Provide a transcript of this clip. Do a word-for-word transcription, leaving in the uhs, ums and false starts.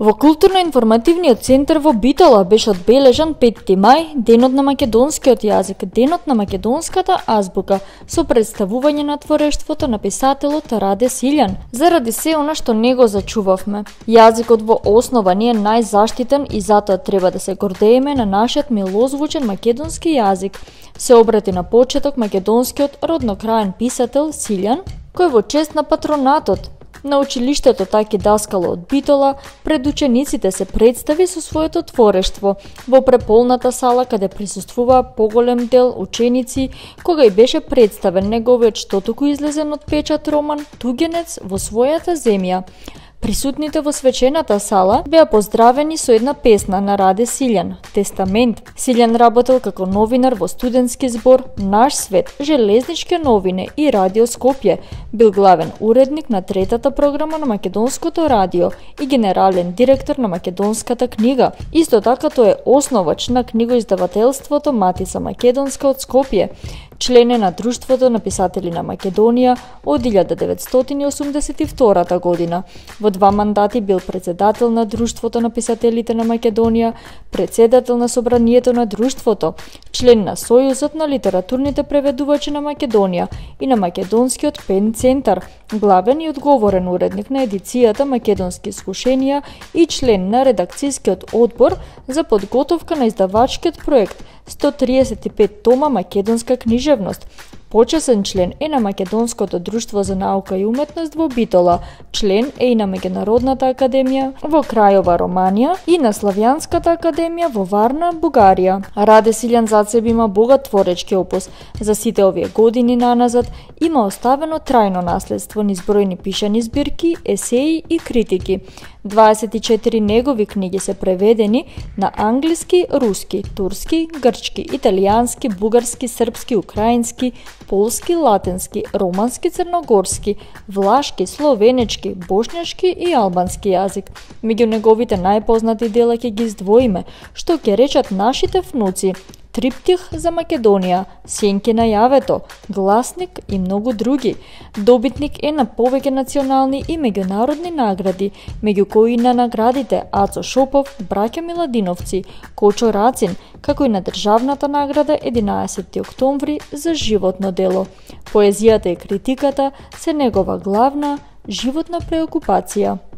Во културно-информативниот центар во Битола беше одбележан петти мај, денот на македонскиот јазик, денот на македонската азбука, со представување на творештвото на писателот Раде Силјан, заради се она што не го зачувавме. Јазикот во основа ни е најзаштитен и затоа треба да се гордееме на нашиот милозвучен македонски јазик, се обрати на почеток македонскиот роднокраен писател Силјан, кој во чест на патронатот на училиштето Таки Даскало од Битола пред учениците се представи со своето творештво во преполната сала каде присуствуваа поголем дел ученици, кога и беше представен неговиот штотоку излезен од печат роман Туѓенец во својата земја. Присутните во свечената сала беа поздравени со една песна на Раде Силјан, Тестамент. Силјан работел како новинар во студентски збор Наш свет, железнички новини и Радио Скопје, бил главен уредник на третата програма на Македонското радио и генерален директор на Македонската книга. Исто така тој е основач на книгоиздавателството Матица Македонска од Скопје, член е на Друштвото на писатели на Македонија од илјада деветстотини и осумдесет и втора година. Во два мандати бил председател на Друштвото на писателите на Македонија, председател на собранието на Друштвото, член на Сојузот на литературните преведувачи на Македонија и на Македонскиот пен центар, главен и одговорен уредник на едицијата Македонски искушенија и член на редакцијскиот одбор за подготовка на издавачкиот проект сто триесет и пет тома македонска книжевност. Почесен член е на Македонското друштво за наука и уметност во Битола, член е и на Меѓународната академија во Крајова, Романија и на Славјанската академија во Варна, Бугарија. Раде Силјан зад себе има богат творечки опус. За сите овие години наназад има оставено трајно наследство низ бројни пишани збирки, есеи и критики. дваесет и четири негови книги се преведени на англиски, руски, турски, грчки, италијански, бугарски, српски, украински, полски, латински, романски, црногорски, влашки, словенечки, бошњашки и албански јазик. Меѓу неговите најпознати дела ќе ги издвоиме, што ќе речат нашите внуци: Триптих за Македонија, Сенки на јавето, Гласник и многу други. Добитник е на повеќе национални и меѓународни награди, меѓу кои на наградите Ацо Шопов, браќа Миладиновци, Кочо Рацин, како и на државната награда единаесети октомври за животно дело. Поезијата и критиката се негова главна животна преокупација.